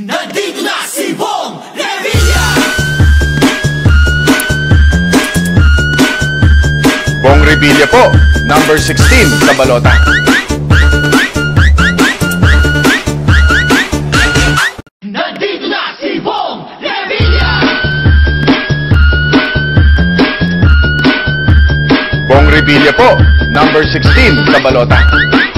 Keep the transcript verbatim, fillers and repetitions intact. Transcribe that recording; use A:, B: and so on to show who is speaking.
A: Nandito na si Bong Revilla!
B: Bong Revilla po, number sixteen sa balota.
A: Nandito na si Bong Revilla!
B: Bong Revilla po, number sixteen sa balota.